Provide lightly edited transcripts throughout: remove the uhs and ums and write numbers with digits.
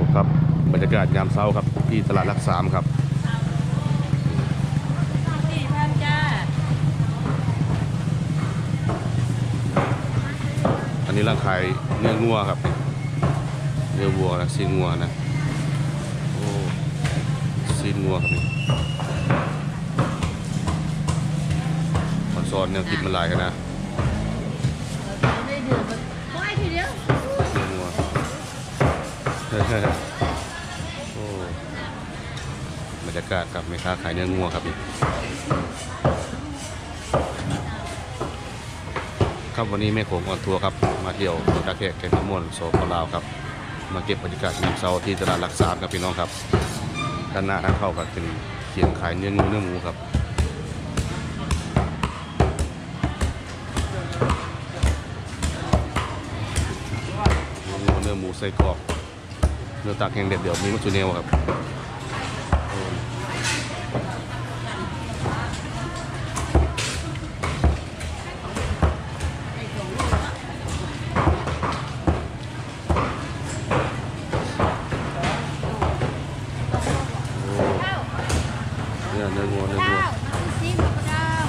ครับบรรยากาศยามเช้าครับที่ตลาดหลักสามครับ 4,000จ้าอันนี้ร้านขายเนื้องัวครับเนื้อวัวนะซีนงัวนะโอ้ซีนงัวครับนี่มันซอนเนี่ยกินมันหลายกันนะได้เดือดบ่อยทีเดียวเนื้องัวโอ้บรรยากาศกับแม่ค้าขายเนื้องัวครับนี่ครับวันนี้แม่โขงออนทัวร์ครับมาเที่ยวตะแคกแกงม่วนโซฟลาวครับมาเก็บบรรยากาศยามเช้าที่ตลาดหลักสามครับพี่น้องครับด้านหน้าทางเข้าก็เป็นเขียงขายเนื้องูเนื้อหมูครับเนื้อหมูไส้กรอกเนื้อตากแห้งเด็ดเดี่ยวมีมัสซูเนลครับเนื้องัวซีมกับดาว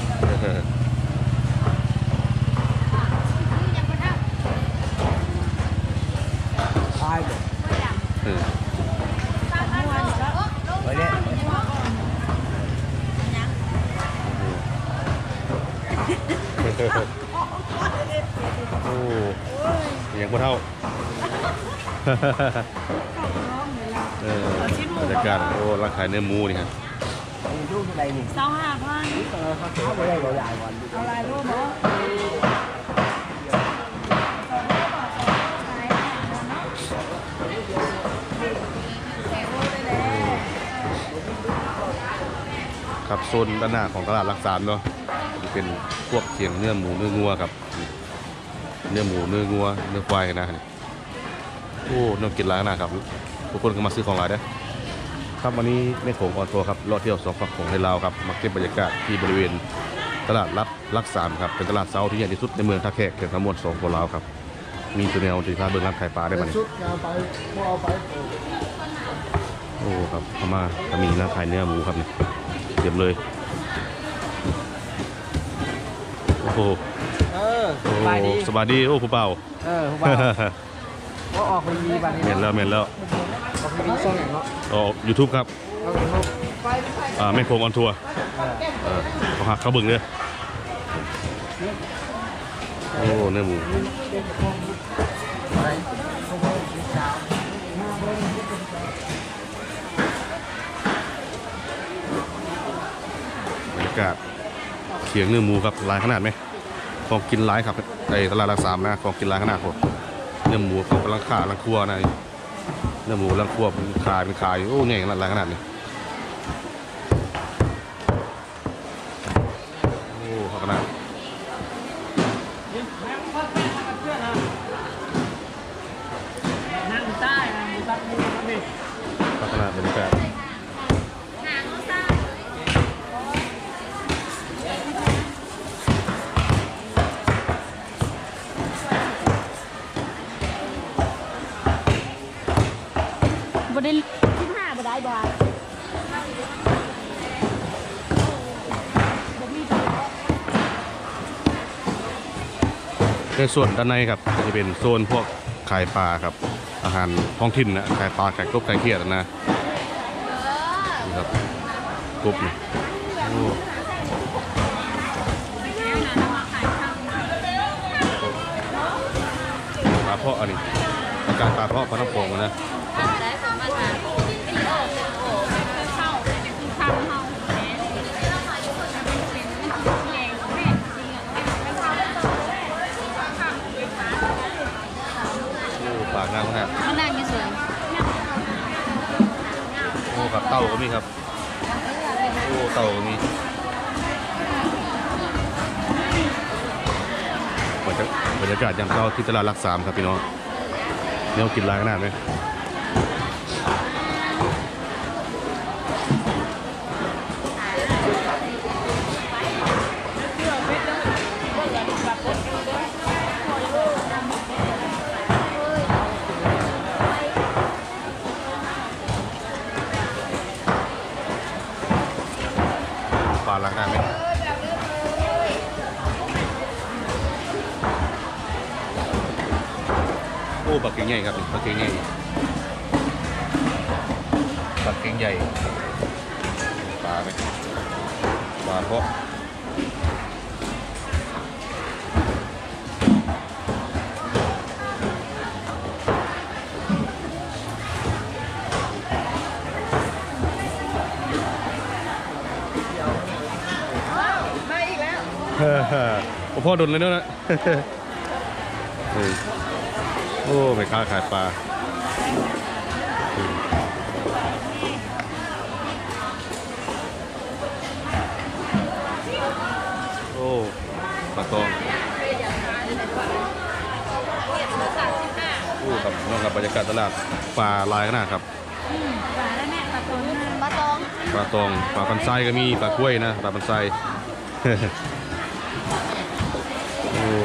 ยังบ่เท่าตายเลยไปเลยโอ้ยังบ่เท่าบรรยากาศโอ้ร้านขายเนื้อหมูนี่ครับลูกอะไรนี่ 25,000 เขาไม่ได้ใหญ่ก่อนเอาลายรูปเนาะครับโซนด้านหน้าของตลาดหลักสามเนาะเป็นพวกเขียงเนื้อหมูเนื้องัวครับเนื้อหมูเนื้องัวเนื้อควายนะโอ้น่ากินหลายนะครับทุกคนก็มาซื้อของหลายนะครับวันนี้แม่โขงออนทัวร์ครับเลาะเที่ยวสองฝั่งของในลาวครับมาเก็บบรรยากาศที่บริเวณตลาดหลักสามครับเป็นตลาดเช้าที่ใหญ่ที่สุดในเมืองท่าแขกเขตทั้งหมด2ของลาวครับมีตัวแนวที่ท่าเบิ้งร้านขายปลาได้ไหมโอ้ครับพม่าก็มีร้านขายเนื้อหมูครับนี่เตรียมเลยโอ้โหสบายดีโอ้ผู้เป่าผู้บ่าวก็ออกไปมีบัตรเมนแล้วออกไปมีช่องไหนเนาะออกยูทูบครับแม่โขงออนทัวร์เขาหักเขาบึงเลยโอ้เนื้อหมูบรรยากาศเขียงเนื้อหมูครับลายขนาดไหมของกินหลายครับในตลาดหลักสามนะของกินหลายขนาดครับเนื้อหมูเขากำลังฆ่ากำลังคั่วนะเนื้อหมูกำลังคั่วเป็นขายโอ้เนี่ยหลายขนาดนี้โอ้เขาขนาดนั่งใต้ตัดมือนี่เขาขนาดบรรยากาศบ่ได้15บ่ได้บ่ในส่วนด้านในครับจะเป็นโซนพวกขายปลาครับอาหารท้องถิ่นนะขายปลาขายกบขายเขียดนะนี่ครับกบนี่โอ้ปลาเพาะอันนี้อาการปลาเพาะปลาน้ำโขงนะปลางามมากมันนั่งอยู่เฉยโอ้ครับเต่าก็มีครับโอ้เต่าก็มีบรรยากาศยามเช้าที่ตลาดหลักสามครับพี่น้องเนี่ยกินร้านขนาดไหม โปลาเค็งใหญ่ครับปลาเค็งใหญ่ปลาเค็งใหญ่ปลาไหมปลาเพาะมาอีกแล้วพ่อดนเลยเนอะนะ โอ้ไม่ค้าขายปลาโอ้ปลาตองโอ้ครับน้องครับบรรยากาศตลาดปลาลายขนาดครับปลาแล้วแม่ปลาตองปลาตองปลาตองปลาปันไซก็มีปลากล้วยนะปลาปันไซ โอ้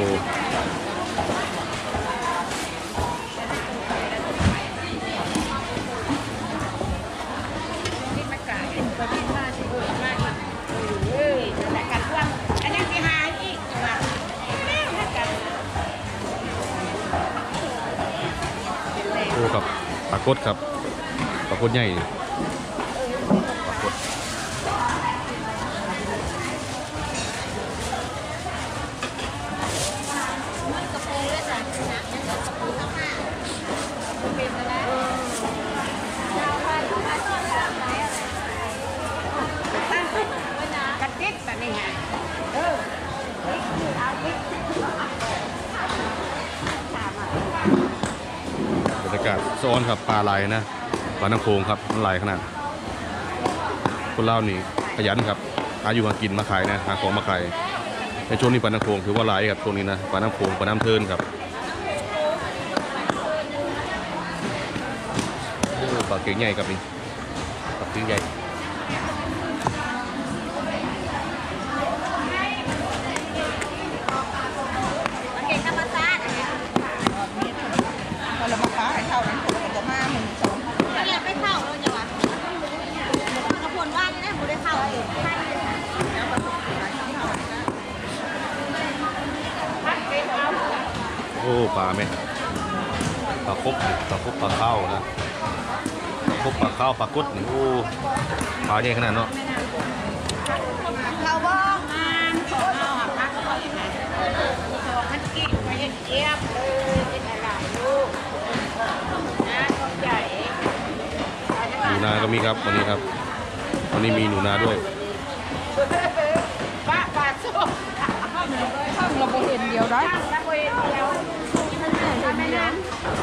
โอ้ครับปลากดครับปลากดใหญ่ปลากดบรรยากาศซ้อนครับปลาลายนะปลาน้ำโขงครับมันลายขนาดคนเล่าวนี่ขยันครับหาอยู่มากินมาขายนะหาของมาขายในช่วงนี้ปลาน้ำโขงถือว่าหลายครับช่วงนี้นะปลาน้ำโขงปลาน้ำเทินครับโอ้ปลาเก๋งใหญ่ครับนี่ปลาเก๋งใหญ่เก่งธรรมชาติพอเรามาค้าให้เท่านั้นผมก็จะมาหนึ่งสองเนี่ยไม่เท่าเราอย่าวะกระพวนว่านี่นะผมได้เท่าเองโอ้ปลาไหมปลาคบปลาคบปลาข้าวนะปลาคบปลาข้าวปลากดนี่โอ้ปลาใหญ่ขนาดเนาะเราบ้องงานของเราอ่ะพักก็ยังไงมันกินไปเจี๊ยบเลยเป็นอะไรลูกนะต้นใหญ่หนูนาก็มีครับวันนี้ครับวันนี้มีหนูนาด้วยป้าปลาส้มข้างเราโบเห็นเดียวได้ข้างเราโบเห็นเดียวมันไม่นาน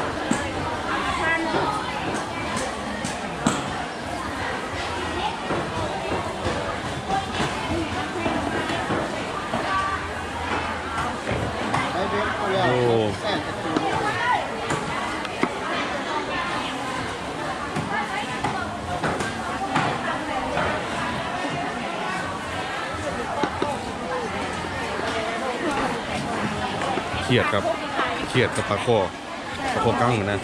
โอ้เขียดครับเขียดกับปลาโคกั้งนะ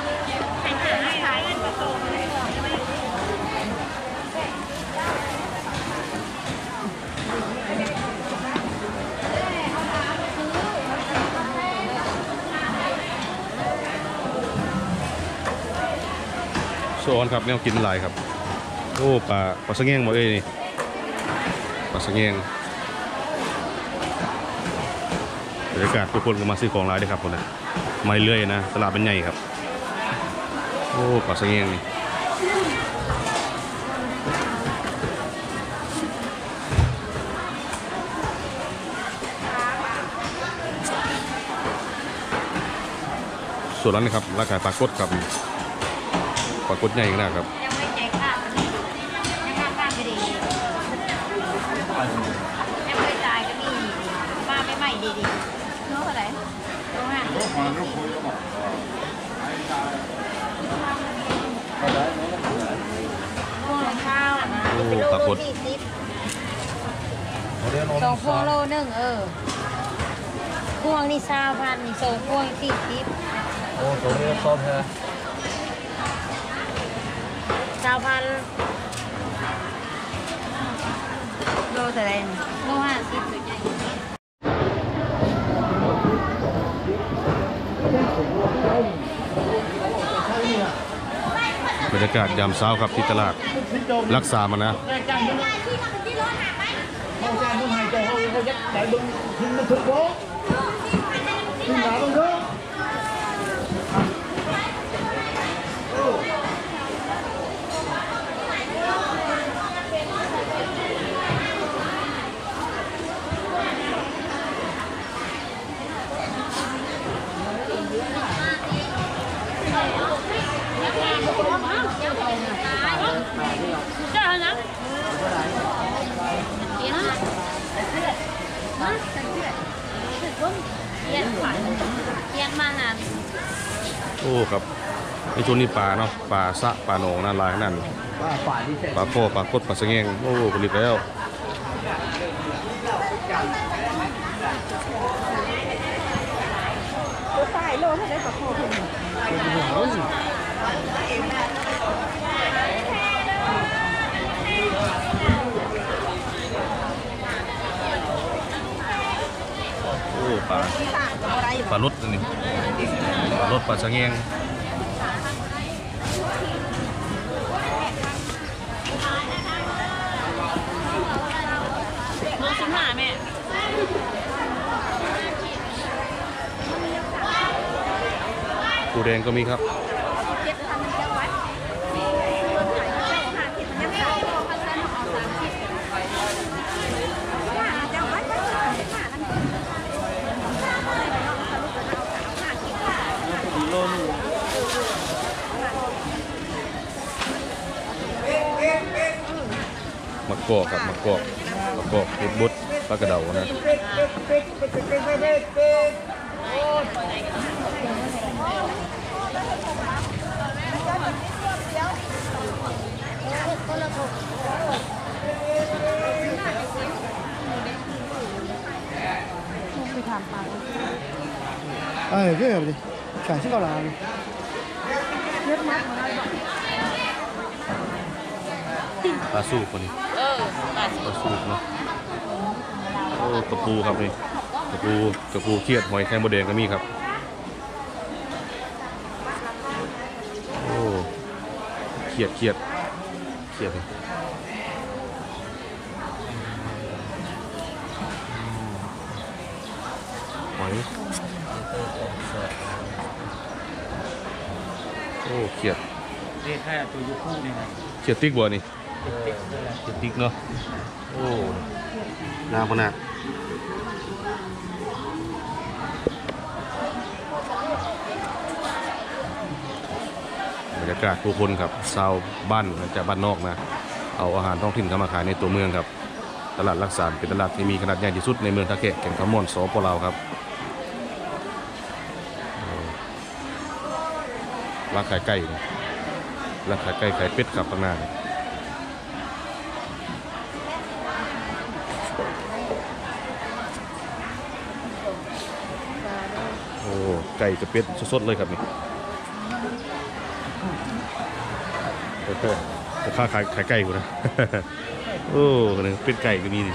โซนครับแนวกินมันหลายครับโอ้ปลาสะแงงหมดเลยนี่ปลาสะแงงบรรยากาศทุกคนก็มาซื้อของร้านเลยครับคนนะมาเรื่อยๆนะตลาดเป็นใหญ่ครับโอ้ปลาสะแงงนี่ส่วนร้านนี้ครับร้านขายปลากดครับปลากดใหญ่นะครับยังไม่ใจกล้ายังกล้าไม่ดียังไม่ตายก็มีป้าไม่ใหม่ดีๆโน้ตอะไรโน้ตห้าโน้ตข้าวโอ้ปลากดสองพวงโลนึงพวงนี่20,000นี่สองพวง40 โอ้ตัวนี้ต้มใช่ไหม 20,000โลเท่าไหร่โล50ตัวใหญ่บรรยากาศยามเช้าครับที่ตลาดรักษามานะ không xem không hay cho hơi dắt đại bưng nhưng mà thực bố nhưng mà bưng đó โอ้ครับในช่วงนี้ปลาเนาะปลาสะปลาหนองน่าลายนั่น và phải đi ปลาโคปลากดปลาสะแงงโอ้ผลิตแล้วตัวใต้โลเท่าได้ปลาโคคุณโอ้ปลาปลารสอันนี่ปลารสปลาสะแงงโล15แม่ปูแดงก็มีครับ มะกอกครับมะกอกเห็ดบุดปลากระเดานะ哎这个不对全是搞啥的ปลาสูบคนนี้ปลาสูบเนาะโอ้กระปูครับนี่กระปูเขียดหอยแครงโบแดงก็มีครับโอ้เขียดนี่หอยโอ้เขียดนี่แค่ตัวยุคู่นี่นะเขียดติ๊กบัวนี่เขียดติ๊กเนาะโอ้น้ำขนาดบรรยากาศผู้คนครับชาวบ้านจากบ้านนอกนะเอาอาหารท้องถิ่นเข้ามาขายในตัวเมืองครับตลาดลักษาเป็นตลาดที่มีขนาดใหญ่ที่สุดในเมืองท่าแขกแก่งขมอนสปลาวครับร้านขายไก่นะร้านขายไก่ขายเป็ดครับข้างหน้าเนี่ยโอ้ไก่กับเป็ดสดๆเลยครับนี่แต่ข้าขายไก่กูนะ โอ้เนี่ยเป็ดไก่ก็มีนี่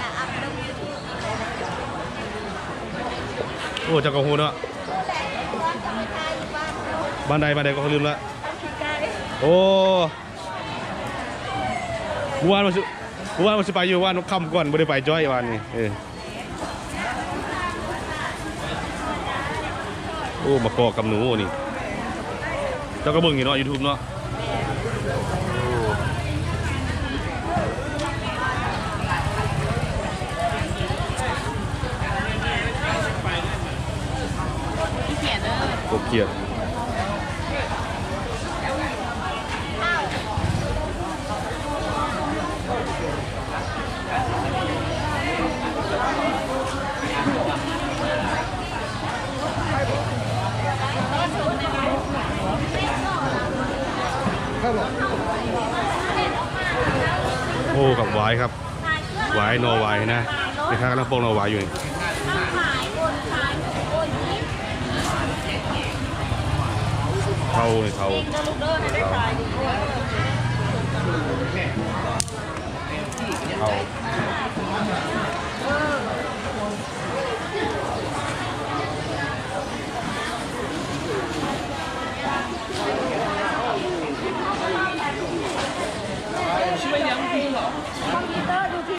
โอ้เจ้ากระหูเนาะบ้านใดก็เขาลืมละโอ้วานมาสิไปอยู่วานคำก่อนไม่ได้ไปจ้อยวานนี่โอ้มาปอกกับหนูนี่เจ้าก็เบิ่งอยู่เนาะ YouTube เนาะกบเขียดโอ้กับหวายครับหวายนอหวายนะในข้างน้ำโป่งนอหวายอยู่นี่เทาเลยเทาเทา